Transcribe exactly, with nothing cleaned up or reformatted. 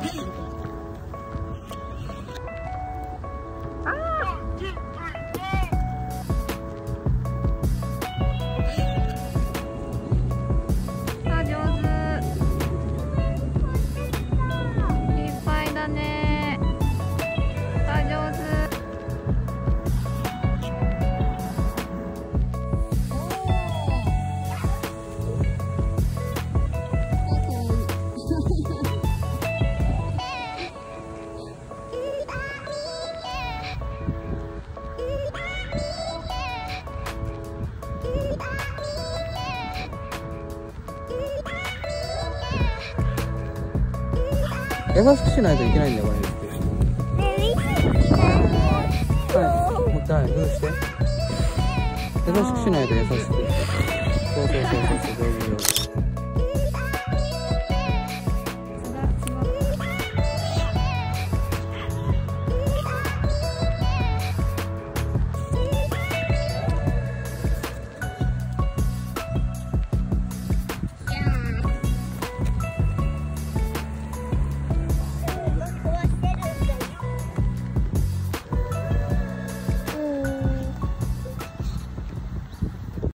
優しくしないといけないんだよ、これ。はい、もう一回、どうして。優しくしないと優しく。そうそうそうそう、上手上手。